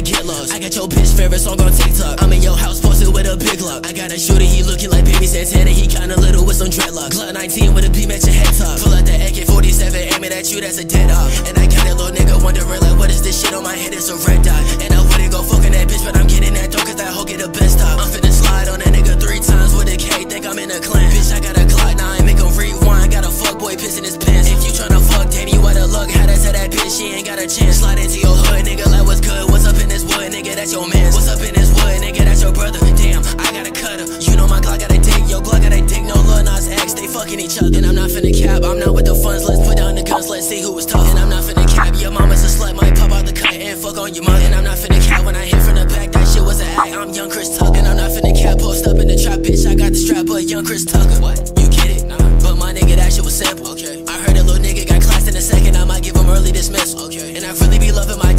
get lost. I got your bitch favorite song on TikTok. I'm in your house posted with a big lock. I got a shooter, he looking like Baby Santana. He kinda little with some dreadlocks. Glock 19 with a beam at your head top. Pull out the AK-47, aim it at you, that's a dead op. And I got that little nigga wondering like, what is this shit on my head? It's a red dot. And I wouldn't go fucking that bitch, but I'm getting that though, cause that hoe get the best top. I'm finna slide on that nigga 3 times with a K, think I'm in a clan. Bitch, I got a Glock 9, make him rewind. Got a fuckboy pissing his pants. If you tryna fuck, damn, you out of luck. How to tell that bitch she ain't got a chance. Slide into your hood, nigga, like what's good? What's up in this wood, nigga, that's your man. What's up in this wood, nigga, that's your brother. Damn, I got a cutter. You know my Glock got a dick, yo Glock got a dick. No Lil Nas X, they fucking each other. And I'm not finna cap, I'm not with the funds. Let's put down the guns, let's see who was tough. And I'm not finna cap, your mama's a slut, might pop out the cut and fuck on your mother. And I'm not finna cap, when I hit from the back, that shit was an act. I'm young Chris Tucker. And I'm not finna cap, post up in the trap, bitch, I got the strap, but young Chris Tucker. What? You get it? Nah. But my nigga, that shit was simple. Okay. I heard a little nigga got classed in a second, I might give him early dismissal. Okay. And I really be loving my